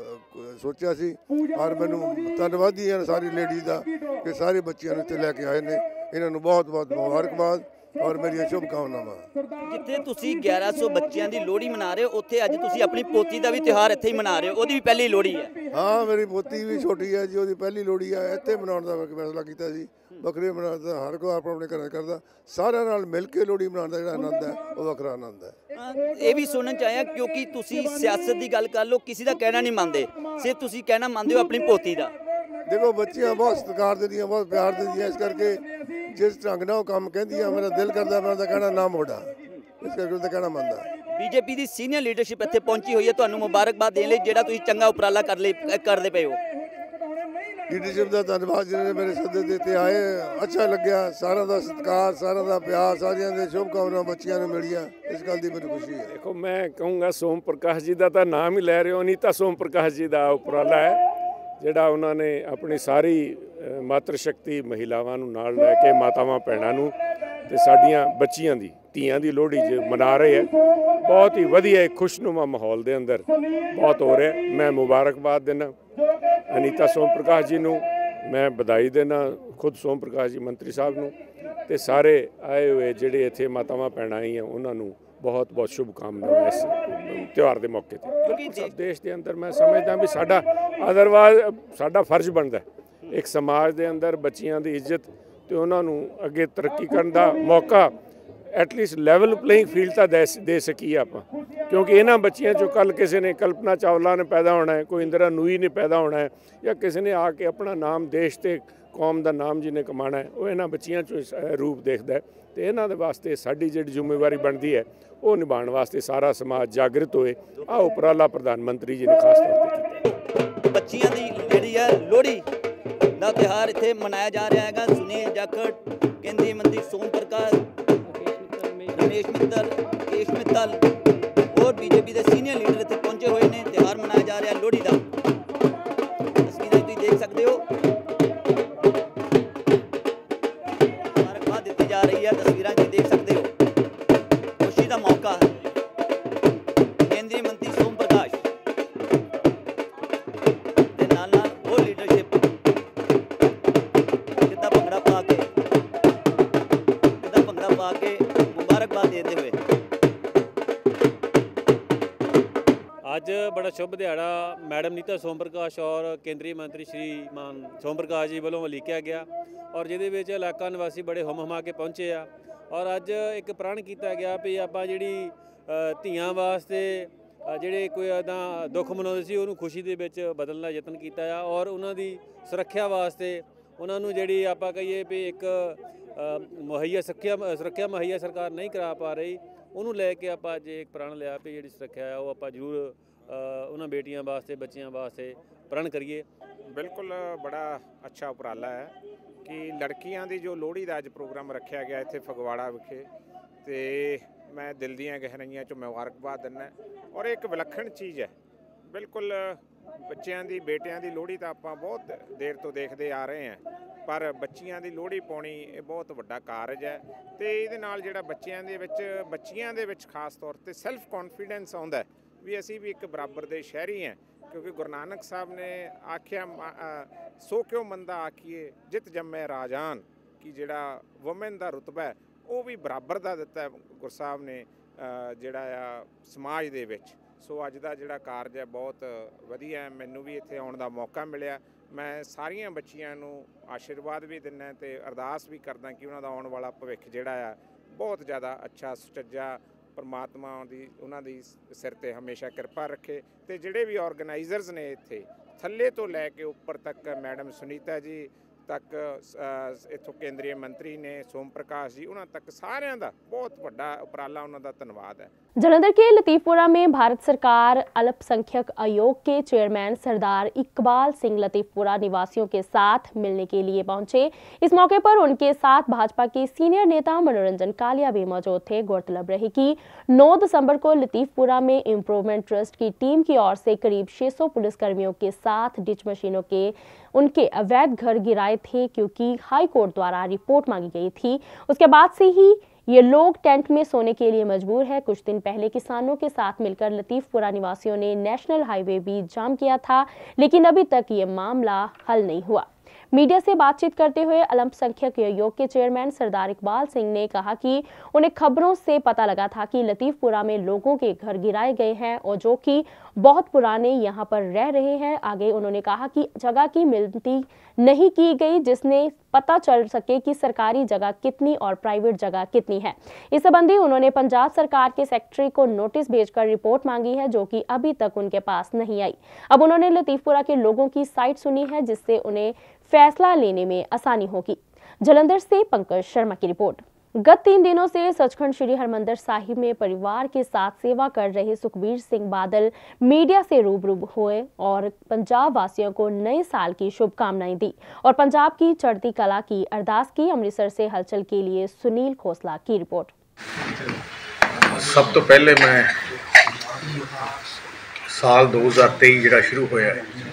ਸੋਚਿਆ ਸੀ। ਔਰ ਮੈਨੂੰ ਧੰਨਵਾਦੀ ਹਾਂ ਸਾਰੀ ਲੇਡੀ ਦਾ ਕਿ ਸਾਰੇ ਬੱਚਿਆਂ ਨੂੰ ਇੱਥੇ ਲੈ ਕੇ ਆਏ ਨੇ। ਇਹਨਾਂ ਨੂੰ ਬਹੁਤ ਬਹੁਤ ਮੁਬਾਰਕਬਾਦ ਔਰ ਮੇਰੀਆਂ ਸ਼ੁਭਕਾਮਨਾਵਾਂ। ਜਿੱਥੇ ਤੁਸੀਂ 1100 ਬੱਚਿਆਂ ਦੀ ਲੋਹੜੀ ਮਨਾ ਰਹੇ ਹੋ, ਉੱਥੇ ਅੱਜ ਤੁਸੀਂ ਆਪਣੀ ਪੋਤੀ ਦਾ ਵੀ ਤਿਉਹਾਰ ਇੱਥੇ ਹੀ ਮਨਾ ਰਹੇ ਹੋ। ਉਹਦੀ ਵੀ ਪਹਿਲੀ ਲੋਹੜੀ ਹੈ। ਹਾਂ, ਮੇਰੀ ਪੋਤੀ ਵੀ ਛੋਟੀ ਹੈ ਜੀ, ਉਹਦੀ ਪਹਿਲੀ ਲੋਹੜੀ ਹੈ। ਇੱਥੇ ਮਨਾਉਣ ਦਾ ਫੈਸਲਾ ਕੀਤਾ ਸੀ। ਬੱਕਰੇ ਮਨਾਉਣ ਦਾ ਹਰ ਕੋਈ ਆਪੋ ਆਪਣੇ ਘਰਾਂ ਕਰਦਾ, ਸਾਰਿਆਂ ਨਾਲ ਮਿਲ ਕੇ ਲੋਹੜੀ ਮਨਾਉਣ ਦਾ ਜਿਹੜਾ ਆਨੰਦ ਹੈ ਉਹ ਵੱਖਰਾ ਆਨੰਦ ਹੈ। ਇਹ ਵੀ ਸੁਣਨ ਚ ਆਇਆ ਕਿਉਂਕਿ ਤੁਸੀਂ ਸਿਆਸਤ ਦੀ ਗੱਲ ਕਰ ਲਓ, ਕਿਸੇ ਦਾ ਕਹਿਣਾ ਨਹੀਂ ਮੰਨਦੇ, ਸਿਰਫ ਤੁਸੀਂ ਕਹਿਣਾ ਮੰਨਦੇ ਹੋ ਆਪਣੀ ਪੋਤੀ ਦਾ। ਦੇਖੋ ਬੱਚੀਆਂ ਬਹੁਤ ਸਤਿਕਾਰ ਦਿੰਦੀਆਂ, ਬਹੁਤ ਪਿਆਰ ਦਿੰਦੀਆਂ, ਇਸ ਕਰਕੇ ਜਿਸ ਢੰਗ ਨਾਲ ਉਹ ਕੰਮ ਕਹਿੰਦੀਆਂ ਮੇਰਾ ਦਿਲ ਕਰਦਾ ਮੈਂ ਉਹਦਾ ਕਹਿਣਾ ਨਾ ਮੋੜਾ, ਇਸ ਕਰਕੇ ਉਹਦਾ ਕਹਿਣਾ ਮੰਨਦਾ। ਬੀਜੇਪੀ ਦੀ ਸੀਨੀਅਰ ਲੀਡਰਸ਼ਿਪ ਇੱਥੇ ਪਹੁੰਚੀ ਹੋਈ ਹੈ ਤੁਹਾਨੂੰ ਮੁਬਾਰਕਬਾਦ ਦੇਣ ਲਈ, ਜਿਹੜਾ ਤੁਸੀਂ ਚੰਗਾ ਉਪਰਾਲਾ ਕਰਦੇ ਪਏ ਹੋ। ਲੀਡਰਸ਼ਿਪ ਦਾ ਧੰਨਵਾਦ ਜਿਹਨਾਂ ਨੇ ਮੇਰੇ ਸੱਦੇ ਦੇ ਤੇ ਆਏ, ਅੱਛਾ ਲੱਗਿਆ। ਸਾਰਿਆਂ ਦਾ ਸਤਿਕਾਰ, ਸਾਰਿਆਂ ਦਾ ਪਿਆਰ, ਸਾਰਿਆਂ ਦੇ ਸ਼ੁਭਕਾਮਨਾਵਾਂ ਬੱਚੀਆਂ ਨੂੰ ਮਿਲੀਆਂ, ਇਸ ਗੱਲ ਦੀ ਮੈਨੂੰ ਖੁਸ਼ੀ ਹੈ। ਦੇਖੋ ਮੈਂ ਕਹੂੰਗਾ ਸੋਮ ਪ੍ਰਕਾਸ਼ ਜੀ ਦਾ ਤਾਂ ਨਾਮ ਹੀ ਲੈ ਰਹੇ ਹੋ, ਅਨੀਤਾ ਸੋਮ ਪ੍ਰਕਾਸ਼ ਜੀ ਦਾ ਉਪਰਾਲਾ ਹੈ ਜਿਹੜਾ ਉਹਨਾਂ ਨੇ ਆਪਣੀ ਸਾਰੀ ਮਾਤਰ ਸ਼ਕਤੀ ਮਹਿਲਾਵਾਂ ਨੂੰ ਨਾਲ ਲੈ ਕੇ, ਮਾਤਾਵਾਂ ਭੈਣਾਂ ਨੂੰ ਤੇ ਸਾਡੀਆਂ ਬੱਚੀਆਂ ਦੀ, ਧੀਆਂ ਦੀ ਲੋਹੜੀ ਮਨਾ ਰਹੇ ਹੈ। ਬਹੁਤ ਹੀ ਵਧੀਆ ਖੁਸ਼ਨੁਮਾ ਮਾਹੌਲ ਦੇ ਅੰਦਰ ਬਹੁਤ ਹੋ ਰਿਹਾ। ਮੈਂ ਮੁਬਾਰਕਬਾਦ ਦਿੰਦਾ ਅਨੀਤਾ ਸੋਮ ਪ੍ਰਕਾਸ਼ ਜੀ ਨੂੰ, ਮੈਂ ਵਧਾਈ ਦੇਣਾ ਖੁਦ ਸੋਮ ਪ੍ਰਕਾਸ਼ ਜੀ ਮੰਤਰੀ ਸਾਹਿਬ ਨੂੰ ਤੇ ਸਾਰੇ ਆਏ ਹੋਏ ਜਿਹੜੇ ਇੱਥੇ ਮਾਤਾਵਾਂ ਭੈਣਾਂ ਆਈਆਂ ਉਹਨਾਂ ਨੂੰ ਬਹੁਤ ਬਹੁਤ ਸ਼ੁਭਕਾਮਨਾਵਾਂ ਇਸ ਤਿਉਹਾਰ ਦੇ ਮੌਕੇ ਤੇ। ਦੇਸ਼ ਦੇ ਅੰਦਰ ਮੈਂ ਸਮਝਦਾ ਵੀ ਸਾਡਾ ਸਾਡਾ ਫਰਜ਼ ਬਣਦਾ ਇੱਕ ਸਮਾਜ ਦੇ ਅੰਦਰ ਬੱਚੀਆਂ ਦੀ ਇੱਜ਼ਤ ਤੇ ਉਹਨਾਂ ਨੂੰ ਅੱਗੇ ਤਰੱਕੀ ਕਰਨ ਦਾ ਮੌਕਾ, ਐਟਲੀਸਟ ਲੈਵਲ ਪਲੇਇੰਗ ਫੀਲਡ ਤਾਂ ਦੇ ਸਕੀਏ ਆਪਾਂ। ਕਿਉਂਕਿ ਇਹਨਾਂ ਬੱਚੀਆਂ 'ਚੋਂ ਕੱਲ੍ਹ ਕਿਸੇ ਨੇ ਕਲਪਨਾ ਚਾਵਲਾ ਨੇ ਪੈਦਾ ਹੋਣਾ ਹੈ, ਕੋਈ ਇੰਦਰਾ ਨੂਈ ਨੇ ਪੈਦਾ ਹੋਣਾ ਹੈ, ਜਾਂ ਕਿਸੇ ਨੇ ਆ ਕੇ ਆਪਣਾ ਨਾਮ ਦੇਸ਼ ਤੇ ਕੌਮ ਦਾ ਨਾਮ ਜਿਹਨੇ ਕਮਾਉਣਾ ਹੈ, ਉਹ ਇਹਨਾਂ ਬੱਚੀਆਂ 'ਚੋਂ ਰੂਪ ਦੇਖਦਾ ਹੈ। ਤੇ ਇਹਨਾਂ ਦੇ ਵਾਸਤੇ ਸਾਡੀ ਜਿਹੜੀ ਜ਼ਿੰਮੇਵਾਰੀ ਬਣਦੀ ਹੈ ਉਹ ਨਿਭਾਉਣ ਵਾਸਤੇ ਸਾਰਾ ਸਮਾਜ ਜਾਗਰਤ ਹੋਏ। ਆਹ ਉਪਰਾਲਾ ਪ੍ਰਧਾਨ ਮੰਤਰੀ ਜੀ ਨੇ ਖਾਸ ਤੌਰ ਤੇ ਕੀਤਾ। ਬੱਚੀਆਂ ਦੀ ਜਿਹੜੀ ਹੈ ਲੋਹੜੀ ਦਾ ਤਿਉਹਾਰ ਇੱਥੇ ਮਨਾਇਆ ਜਾ ਰਿਹਾ ਹੈਗਾ। ਸੁਨੀਲ ਜਾਖੜ, ਕੇਂਦਰੀ ਮੰਤਰੀ ਸੋਮ ਪ੍ਰਕਾਸ਼, ਰਮੇਸ਼ ਮਿੱਤਲ, ਕੇਸ਼ ਮਿੱਤਲ ਹੋਰ ਬੀਜੇਪੀ ਦੇ ਸੀਨੀਅਰ ਲੀਡਰ ਇੱਥੇ ਪਹੁੰਚੇ ਹੋਏ ਨੇ। ਤਿਉਹਾਰ ਮਨਾਇਆ ਜਾ ਰਿਹਾ ਲੋਹੜੀ ਦਾ। ਤਸਵੀਰਾਂ ਤੁਸੀਂ ਦੇਖ ਸਕਦੇ ਹੋ, ਮੁਬਾਰਕਬਾਦ ਦਿੱਤੀ ਜਾ ਰਹੀ ਹੈ। ਤਸਵੀਰਾਂ ਤੁਸੀਂ ਦੇਖ ਸਕਦੇ ਹੋ, ਖੁਸ਼ੀ ਦਾ ਮੌਕਾ। ਕੇਂਦਰੀ ਮੰਤਰੀ ਸੋਮ ਪ੍ਰਕਾਸ਼ ਦੇ ਨਾਲ ਨਾਲ ਹੋਰ ਲੀਡਰਸ਼ਿਪ ਕਿੱਦਾਂ ਭੰਗੜਾ ਪਾ ਕੇ ਮੁਬਾਰਕਬਾਦ ਦਿੰਦੇ ਹੋਏ। ਅੱਜ ਬੜਾ ਸ਼ੁਭ ਦਿਹਾੜਾ ਮੈਡਮ ਨੀਤਾ ਸੋਮ ਪ੍ਰਕਾਸ਼ ਔਰ ਕੇਂਦਰੀ ਮੰਤਰੀ ਸ਼੍ਰੀਮਾਨ ਸੋਮ ਪ੍ਰਕਾਸ਼ ਜੀ ਵੱਲੋਂ ਉਲੀਕਿਆ ਗਿਆ ਔਰ ਜਿਹਦੇ ਵਿੱਚ ਇਲਾਕਾ ਨਿਵਾਸੀ ਬੜੇ ਹੁਮ ਹੁਮਾ ਕੇ ਪਹੁੰਚੇ ਆ ਔਰ ਅੱਜ ਇੱਕ ਪ੍ਰਣ ਕੀਤਾ ਗਿਆ ਵੀ ਆਪਾਂ ਜਿਹੜੀ ਧੀਆਂ ਵਾਸਤੇ ਜਿਹੜੇ ਕੋਈ ਇੱਦਾਂ ਦੁੱਖ ਮਨਾਉਂਦੇ ਸੀ ਉਹਨੂੰ ਖੁਸ਼ੀ ਦੇ ਵਿੱਚ ਬਦਲਣ ਦਾ ਯਤਨ ਕੀਤਾ ਆ ਔਰ ਉਹਨਾਂ ਦੀ ਸੁਰੱਖਿਆ ਵਾਸਤੇ ਉਹਨਾਂ ਨੂੰ ਜਿਹੜੀ ਆਪਾਂ ਕਹੀਏ ਵੀ ਇੱਕ ਸੁਰੱਖਿਆ ਮੁਹੱਈਆ ਸਰਕਾਰ ਨਹੀਂ ਕਰਾ ਪਾ ਰਹੀ, ਉਹਨੂੰ ਲੈ ਕੇ ਆਪਾਂ ਅੱਜ ਇੱਕ ਪ੍ਰਣ ਲਿਆ ਵੀ ਜਿਹੜੀ ਸੁਰੱਖਿਆ ਆ ਉਹ ਆਪਾਂ ਜ਼ਰੂਰ ਉਹਨਾਂ ਬੇਟੀਆਂ ਵਾਸਤੇ ਬੱਚਿਆਂ ਵਾਸਤੇ ਪ੍ਰਣ ਕਰੀਏ। ਬਿਲਕੁਲ ਬੜਾ ਅੱਛਾ ਉਪਰਾਲਾ ਹੈ ਕਿ ਲੜਕੀਆਂ ਦੀ ਜੋ ਲੋਹੜੀ ਦਾ ਅੱਜ ਪ੍ਰੋਗਰਾਮ ਰੱਖਿਆ ਗਿਆ ਇੱਥੇ ਫਗਵਾੜਾ ਵਿਖੇ, ਤੇ ਮੈਂ ਦਿਲ ਦੀਆਂ ਗਹਿਰਾਈਆਂ 'ਚੋਂ ਮੁਬਾਰਕਬਾਦ ਦਿੰਦਾ ਔਰ ਇੱਕ ਵਿਲੱਖਣ ਚੀਜ਼ ਹੈ। ਬਿਲਕੁਲ ਬੱਚਿਆਂ ਦੀ ਬੇਟਿਆਂ ਦੀ ਲੋਹੜੀ ਤਾਂ ਆਪਾਂ ਬਹੁਤ ਦੇਰ ਤੋਂ ਦੇਖਦੇ ਆ ਰਹੇ ਹਾਂ, ਪਰ ਬੱਚੀਆਂ ਦੀ ਲੋਹੜੀ ਪਾਉਣੀ ਇਹ ਬਹੁਤ ਵੱਡਾ ਕਾਰਜ ਹੈ ਤੇ ਇਹਦੇ ਨਾਲ ਜਿਹੜਾ ਬੱਚੀਆਂ ਦੇ ਵਿੱਚ ਖਾਸ ਤੌਰ ਤੇ ਸੈਲਫ ਕੌਨਫੀਡੈਂਸ ਆਉਂਦਾ ਵੀ ਅਸੀਂ ਵੀ ਇੱਕ ਬਰਾਬਰ ਦੇ ਸ਼ਹਿਰੀ ਹਾਂ, ਕਿਉਂਕਿ ਗੁਰੂ ਨਾਨਕ ਸਾਹਿਬ ਨੇ ਆਖਿਆ ਸੋ ਕਿਉਂ ਮੰਦਾ ਆਖੀਏ ਜਿਤ ਜੰਮੇ ਰਾਜਾਨ, ਕਿ ਜਿਹੜਾ ਵੂਮਨ ਦਾ ਰੁਤਬਾ ਉਹ ਵੀ ਬਰਾਬਰ ਦਾ ਦਿੱਤਾ ਗੁਰੂ ਸਾਹਿਬ ਨੇ ਜਿਹੜਾ ਆ ਸਮਾਜ ਦੇ ਵਿੱਚ। ਸੋ ਅੱਜ ਦਾ ਜਿਹੜਾ ਕਾਰਜ ਹੈ ਬਹੁਤ ਵਧੀਆ ਹੈ, ਮੈਨੂੰ ਵੀ ਇੱਥੇ ਆਉਣ ਦਾ ਮੌਕਾ ਮਿਲਿਆ। ਮੈਂ ਸਾਰੀਆਂ ਬੱਚੀਆਂ ਨੂੰ ਆਸ਼ੀਰਵਾਦ ਵੀ ਦਿੰਦਾ ਤੇ ਅਰਦਾਸ ਵੀ ਕਰਦਾ ਕਿ ਉਹਨਾਂ ਦਾ ਆਉਣ ਵਾਲਾ ਭਵਿੱਖ ਜਿਹੜਾ ਆ ਬਹੁਤ ਜ਼ਿਆਦਾ ਅੱਛਾ ਸੁਚੱਜਾ ਪਰਮਾਤਮਾ ਦੀ ਉਹਨਾਂ ਦੀ ਸਿਰ ਤੇ ਹਮੇਸ਼ਾ ਕਿਰਪਾ ਰੱਖੇ। ਤੇ ਜਿਹੜੇ ਵੀ ਆਰਗੇਨਾਈਜ਼ਰਸ ਨੇ ਇੱਥੇ ਥੱਲੇ ਤੋਂ ਲੈ ਕੇ ਉੱਪਰ ਤੱਕ, ਮੈਡਮ ਸੁਨੀਤਾ ਜੀ तक इत्थों केंद्रीय मंत्री ने सोम प्रकाश जी, उन्होंने तक सारिਆਂ ਦਾ बहुत बड़ा उपराला उन्हों का धन्यवाद है। जालंधर के लतीफपुरा में भारत सरकार अल्पसंख्यक आयोग के चेयरमैन सरदार इकबाल सिंह लतीफपुरा निवासियों के साथ मिलने के लिए पहुंचे। इस मौके पर उनके साथ भाजपा के सीनियर नेता मनोरंजन कालिया भी मौजूद थे। गौरतलब रहे कि 9 दिसंबर को लतीफपुरा में इम्प्रूवमेंट ट्रस्ट की टीम की ओर से करीब 600 पुलिसकर्मियों के साथ डिच मशीनों के उनके अवैध घर गिराए थे, क्योंकि हाई कोर्ट द्वारा रिपोर्ट मांगी गई थी। उसके बाद से ही ये लोग टेंट में सोने के लिए मजबूर है। कुछ दिन पहले किसानों के साथ मिलकर लतीफपुरा निवासियों ने नेशनल हाईवे भी जाम किया था, लेकिन अभी तक ये मामला हल नहीं हुआ। मीडिया से बातचीत करते हुए अल्पसंख्यक आयोग के चेयरमैन सरदार इकबाल सिंह ने कहा कि उन्हें खबरों से पता लगा था कि लतीफपुरा में लोगों के घर गिराए गए हैं और जो कि बहुत पुराने यहाँ पर रह रहे हैं। आगे उन्होंने कहा कि जगह की मिलती नहीं की गई, जिसने पता चल सके कि सरकारी जगह कितनी और प्राइवेट जगह कितनी है। इस संबंधी उन्होंने पंजाब सरकार के सेक्रेटरी को नोटिस भेजकर रिपोर्ट मांगी है, जो कि अभी तक उनके पास नहीं आई। अब उन्होंने लतीफपुरा के लोगों की साइड सुनी है, जिससे उन्हें फैसला लेने में आसानी होगी। जालंधर से पंकज शर्मा की रिपोर्ट। गत 3 दिनों से सचखंड श्री हरमंदिर साहिब में परिवार के साथ सेवा कर रहे सुखबीर सिंह बादल मीडिया से रूबरू हुए और पंजाब वासियों को नए साल की शुभकामनाएं दी और पंजाब की चढ़ती कला की अरदास की। अमृतसर से हलचल के लिए सुनील खोसला की रिपोर्ट। सब तो पहले मैं साल 2023 जिहड़ा शुरू होया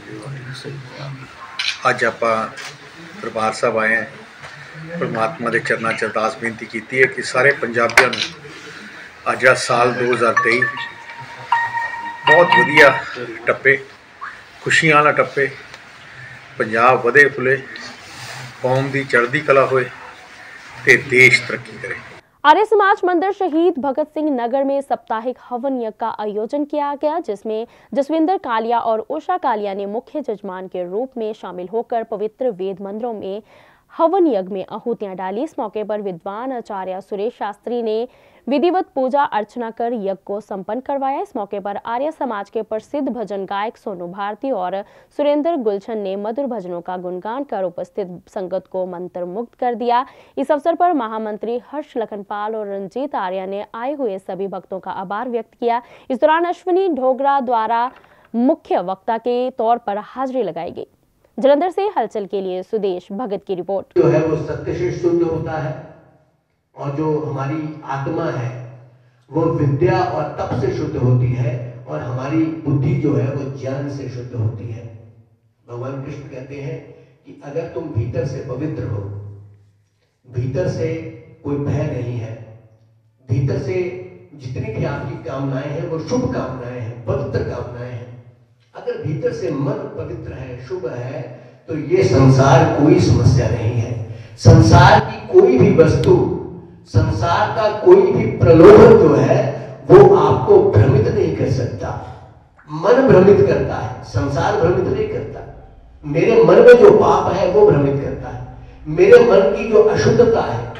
अज आपां दरबार साहब आए हैं। परमात्मा के चरणों च अरदास बेनती की है कि सारे पंजाबियों को अज साल 2023 बहुत वधिया टप्पे, खुशियां वाला टप्पे, पंजाब वधे फुले, कौम की चढ़ती कला होए ते देश तरक्की करे। आर्य समाज मंदिर शहीद भगत सिंह नगर में साप्ताहिक हवन यज्ञ का आयोजन किया गया, जिसमें जसविंदर कालिया और उषा कालिया ने मुख्य जजमान के रूप में शामिल होकर पवित्र वेद मंदिरों में हवन यज्ञ में आहुतियां डाली। इस मौके पर विद्वान आचार्य सुरेश शास्त्री ने विधिवत पूजा अर्चना कर यज्ञ को संपन्न करवाया। इस मौके पर आर्य समाज के प्रसिद्ध भजन गायक सोनू भारती और सुरेंद्र गुलशन ने मधुर भजनों का गुणगान कर उपस्थित संगत को मंत्र मुग्ध कर दिया। इस अवसर पर महामंत्री हर्ष लखनपाल और रंजीत आर्य ने आए हुए सभी भक्तों का आभार व्यक्त किया। इस दौरान अश्विनी ढोगरा द्वारा मुख्य वक्ता के तौर पर हाजिरी लगाई गई। जालंधर से हलचल के लिए सुदेश भगत की रिपोर्ट। जो है वो सत्य से शुद्ध होता है और जो हमारी आत्मा है वो विद्या और तप से शुद्ध होती है और हमारी बुद्धि जो है वो ज्ञान से शुद्ध होती है। भगवान कृष्ण कहते हैं कि अगर तुम भीतर से पवित्र हो, भीतर से कोई भय नहीं है, भीतर से जितनी भी आपकी कामनाएं हैं वो शुभ कामनाएं हैं, पवित्र कामनाएं हैं, अगर भीतर से मन पवित्र है, शुभ है, तो ये संसार कोई समस्या नहीं है। संसार की कोई भी वस्तु, संसार का कोई भी प्रलोभन जो है वो आपको भ्रमित नहीं कर सकता। मन भ्रमित करता है, संसार भ्रमित नहीं करता। मेरे मन में जो पाप है वो भ्रमित करता है, मेरे मन की जो अशुद्धता है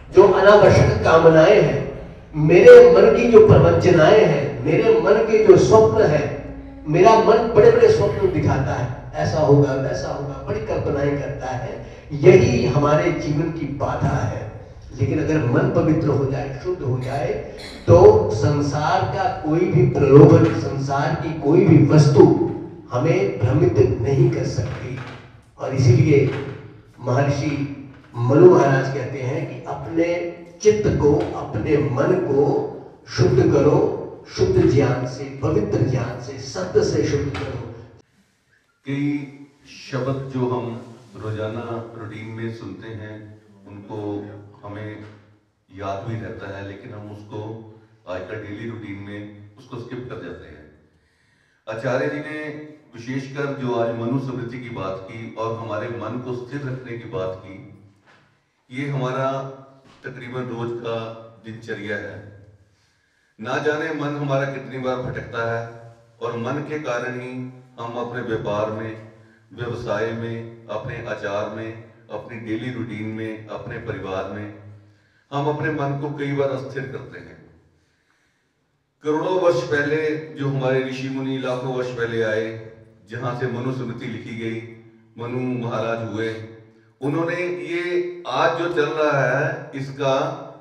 जो अनावश्यक कामनाएं हैं, मेरे मन की जो प्रवंचनाएं हैं, मेरे मन के जो स्वप्न है, मेरा मन बड़े बड़े स्वप्न दिखाता है, ऐसा होगा वैसा होगा, बड़ी कल्पनाएं करता है, यही हमारे जीवन की बाधा है। लेकिन अगर मन पवित्र हो जाए, शुद्ध हो जाए, तो संसार का कोई भी प्रलोभन, संसार की कोई भी वस्तु हमें भ्रमित नहीं कर सकती। और इसीलिए महर्षि मनु महाराज कहते हैं कि अपने चित्त को, अपने मन को शुद्ध करो, शुद्ध ज्ञान से, पवित्र ज्ञान से, सत्य से शुद्ध करो। कई शब्द जो हम रोजाना रूटीन में सुनते हैं, उनको हमें याद भी रहता है, लेकिन हम उसको आजकल डेली रूटीन में उसको स्किप कर जाते हैं। आचार्य जी ने विशेषकर जो आज मनु स्मृति की बात की और हमारे मन को स्थिर रखने की बात की, ये हमारा तकरीबन रोज का दिनचर्या है। ना जाने मन हमारा कितनी बार भटकता है, और मन के कारण ही हम अपने व्यापार में, व्यवसाय में, अपने आचार में, अपनी डेली रूटीन में, अपने परिवार में हम अपने मन को कई बार अस्थिर करते हैं। करोड़ों वर्ष पहले जो हमारे ऋषि मुनि लाखों वर्ष पहले आए, जहां से मनु स्मृति लिखी गई, मनु महाराज हुए, उन्होंने ये आज जो चल रहा है इसका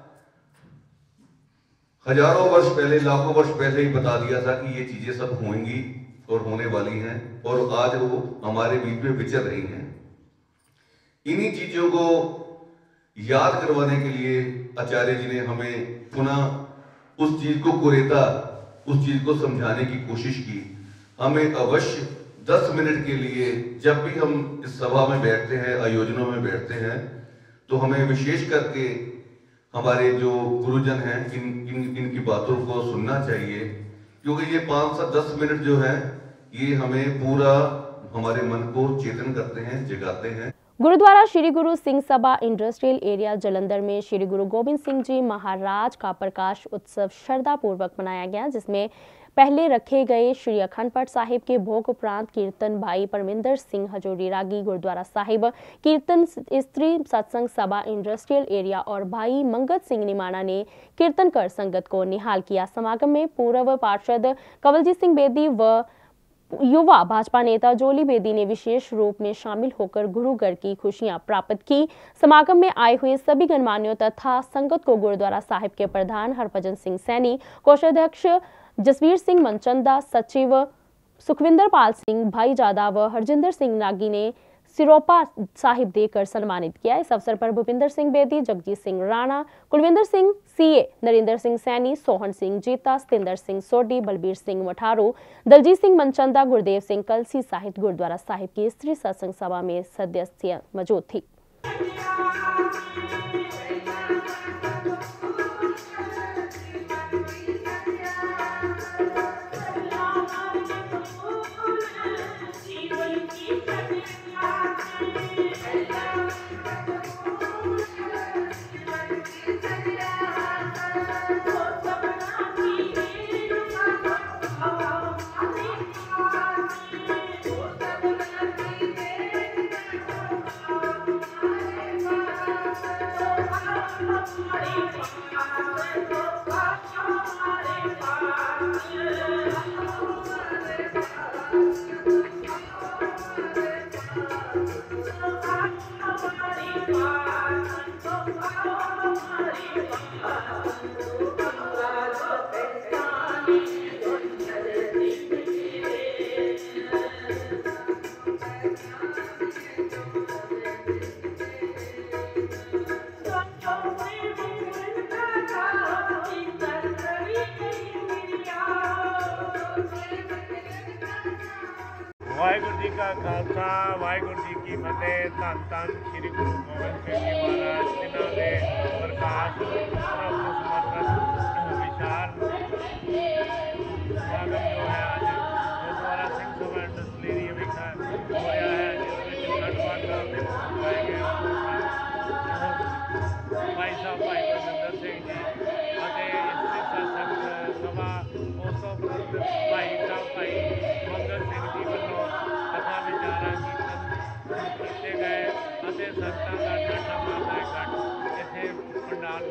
हजारों वर्ष पहले, लाखों वर्ष पहले ही बता दिया था कि ये चीजें सब होंगी और होने वाली हैं, और आज वो हमारे बीच में विचर रही हैं। इन्हीं चीजों को याद करवाने के लिए आचार्य जी ने हमें पुनः उस चीज को कुरेदा, उस चीज को समझाने की कोशिश की। हमें अवश्य 10 मिनट के लिए, जब भी हम इस सभा में बैठते हैं, आयोजनों में बैठते हैं, तो हमें विशेष करके हमारे जो गुरुजन हैं इनकी बातों को सुनना चाहिए, क्योंकि ये 5 से 10 मिनट जो है ये हमें पूरा हमारे मन को चेतन करते हैं, जगाते हैं। गुरुद्वारा श्री गुरु सिंह सभा इंडस्ट्रियल एरिया जालंधर में श्री गुरु गोबिंद सिंह जी महाराज का प्रकाश उत्सव श्रद्धा पूर्वक मनाया गया, जिसमें पहले रखे गए श्री अखंड पाठ साहिब के भोग उपरांत कीर्तन भाई परमिंदर सिंह हजूरी रागी गुरुद्वारा साहिब, कीर्तन स्त्री सत्संग सभा इंडस्ट्रियल एरिया और भाई मंगत सिंह निमाना ने कीर्तन कर संगत को निहाल किया। समागम में पूर्व पार्षद कंवलजीत सिंह बेदी व युवा भाजपा नेता जोली बेदी ने विशेष रूप में शामिल होकर गुरु घर की खुशियां प्राप्त की। समागम में आए हुए सभी गणमान्यों तथा संगत को गुरुद्वारा साहिब के प्रधान हरभजन सिंह सैनी, कोषाध्यक्ष जसवीर सिंह मनचंदा, सचिव सुखविंदर पाल सिंह भाईजादा व हरजिंदर सिंह नागी ने सिरोपा साहिब देकर सम्मानित किया। इस अवसर पर भूपिंदर सिंह बेदी, जगजीत सिंह राणा, कुलविंदर सिंह सीए, नरेंद्र सिंह सैनी, सोहन सिंह जीता, सतिंदर सिंह सोडी, बलबीर सिंह मठारू, दलजीत सिंह मनचंदा, गुरदेव सिंह कलसी सहित गुरुद्वारा साहिब की स्त्री सत्संग सभा में सदस्य मौजूद थी। वाहिगुरु जी का खालसा, वाहिगुरु जी की फतेह। धन धन श्री गुरु गोबिंद सिंह जी महाराज जिन्हों ने प्रकाश समर्पित विशाल समागम जो है आज गुरुद्वारा सिंह सभा इंडस्ट्रियल एरिया में हो रहा है, जिसमें अखंड पाठ का गाए गए भाई साहब भाई परमिंदर सिंह जी स्त्री सत्संग सभा, उस तो उपरंत भाई साहब भाई मंगत सिंह जी वालों कथा विचारा कीर्तन किए गए, संतां का ठाठा माता इकट्ठ इत्थे पंडाल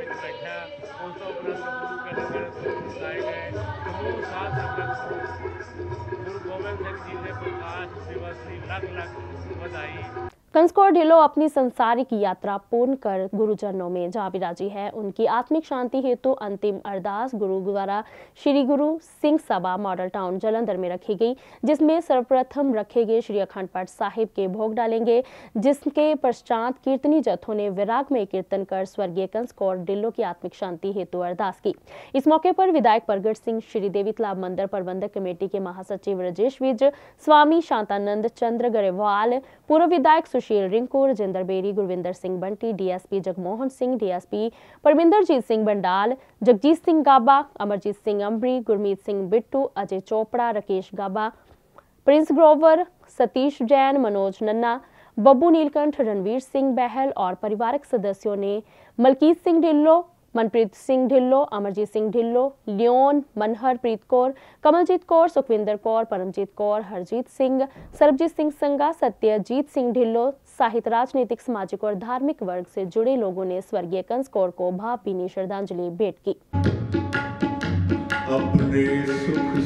है। उस तो उपरंत गुरु के लंगर लगाए गए। समूह साध संगत गुरु गोबिंद सिंह जी के प्रकाश दिवस की लख लख बधाई। कंसकोर ढिल्लो अपनी संसारिक यात्रा पूर्ण कर गुरुजनों में जा विराजी है। उनकी आत्मिक शांति हेतु अंतिम अरदास गुरुद्वारा श्री गुरु सिंह सभा मॉडल टाउन जालंधर में रखी गई, जिसमें सर्वप्रथम रखे गए श्री अखंड पाठ साहिब के भोग डालेंगे, जिसके पश्चात कीर्तनी जत्थों ने विरागमय कीर्तन कर स्वर्गीय कंसकोर ढिल्लो की आत्मिक शांति हेतु अरदास की। इस मौके पर विधायक प्रगट सिंह, श्री देवी तालाब मंदिर प्रबंधक कमेटी के महासचिव राजेश विज, स्वामी शांतानंद चंद्र गरेवाल, पूर्व विधायक सुशील रिंकू, राजेंद्र बेरी, गुरविंदर सिंह बंटी, डीएसपी जगमोहन सिंह, डीएसपी परमिंदरजीत सिंह बंडाल, जगजीत सिंह गाबा, अमरजीत सिंह अंबरी, गुरमीत सिंह बिट्टू, अजय चोपड़ा, राकेश गाबा, प्रिंस ग्रोवर, सतीश जैन, मनोज नन्ना, बब्बू नीलकंठ, रणवीर सिंह बहल और परिवारक सदस्यों ने मलकीत सिंह ढिल्लो, मनप्रीत सिंह ढिल्लो, अमरजीत सिंह ढिल्लो, लियोन, मनहर प्रीत कौर, कमलजीत कौर, सुखविंदर कौर, परमजीत कौर, हरजीत सिंह, सरबजीत सिंह संगा, सत्यजीत सिंह ढिल्लो, साहित्य, राजनीतिक, सामाजिक और धार्मिक वर्ग से जुड़े लोगों ने स्वर्गीय कंसकोर को भावभीनी श्रद्धांजलि भेंट की। अपने सुख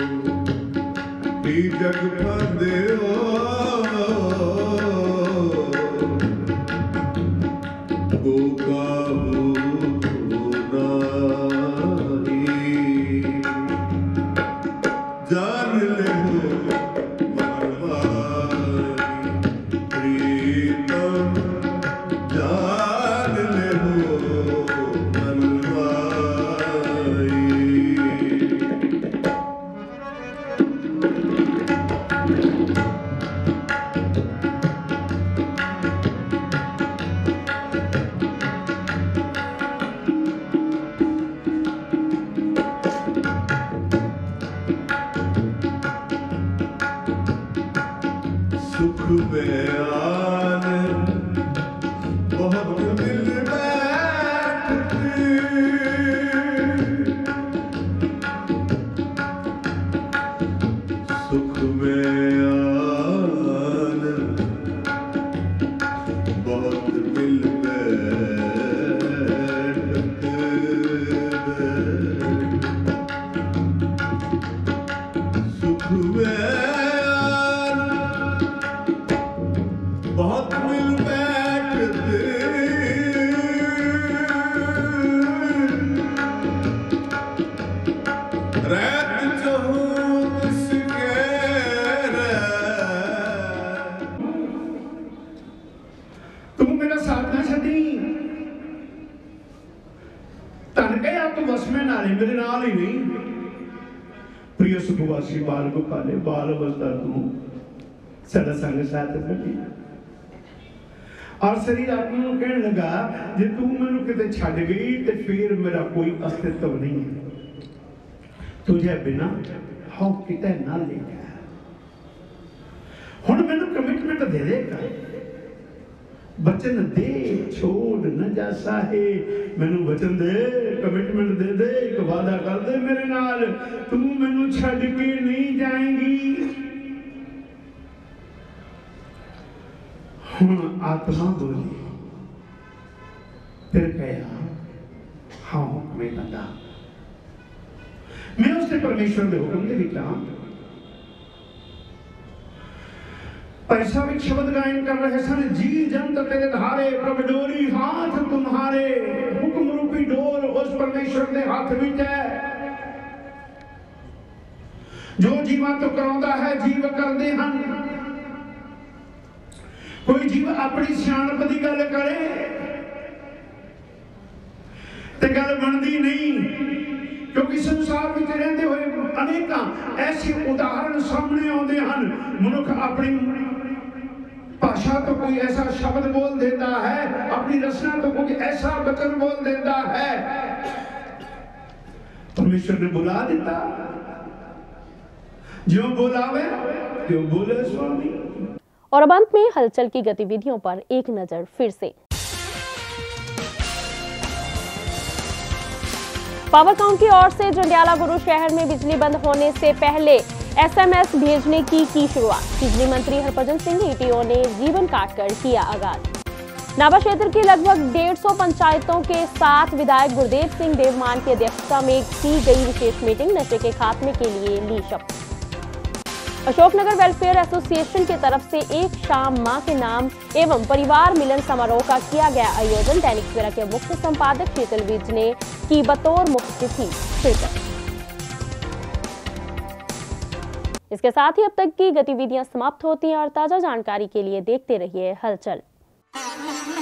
बाल गोपाले बाल अवस्था तू साडा संग साथ बैठी और शरीर आत्मा कहने लगा जे तू मैनू किते छड़ गई ते फिर मेरा कोई अस्तित्व नहीं है, तुझे बिना हाउ किते ना ले गया। हुण मैनू कमिटमेंट दे देगा, वचन दे छोड़ न जा साहे, मैनू वचन दे, कमिटमेंट दे दे, एक वादा कर दे मेरे नाल, तू मैनू छड़ के नहीं जाएगी। हुण आत्मा बोली, फिर कहा हाँ हुक्म बंदा, मैं उसने परमेश्वर के हुक्म दे विच हां। पैसा भी शब्द गायन कर रहे सन, जी जंत तेरे धारे प्रभ डोरी हाथ तुम्हारे, हुक्म रूपी डोर उस परमेश्वर के हाथ विच है। जो जीवा तो करांदा है जीव करदे हन। कोई जीव अपनी सियाणप दी गल करे ते गल बनदी नहीं, क्योंकि संसार में रहते हुए अनेक ऐसे उदाहरण सामने आते हैं। मनुख अपनी भाषा तो कोई ऐसा शब्द बोल देता है, अपनी रचना तो कुछ ऐसा वचन बोल देता है, परमेश्वर ने बुला देता, जो बोलावे जो बोले स्वामी। और अब अंत में हलचल की गतिविधियों पर एक नजर फिर से। पावरकाम की ओर से जंडियाला गुरु शहर में बिजली बंद होने से पहले एसएमएस भेजने की शुरुआत। बिजली मंत्री हरभजन सिंह ईटीओ ने रिबन काटकर किया आगाज। नाभा क्षेत्र की लगभग 150 पंचायतों के साथ विधायक गुरदेव सिंह देवमान की अध्यक्षता में की गई विशेष मीटिंग, नशे के खात्मे के लिए ली शपथ। अशोकनगर वेलफेयर एसोसिएशन की तरफ से एक शाम मां के नाम एवं परिवार मिलन समारोह का किया गया आयोजन। दैनिक सवेरा के मुख्य संपादक शीतल विज ने की बतौर मुख्य अतिथि शिरकत। इसके साथ ही अब तक की गतिविधियां समाप्त होती हैं और ताजा जानकारी के लिए देखते रहिए हलचल।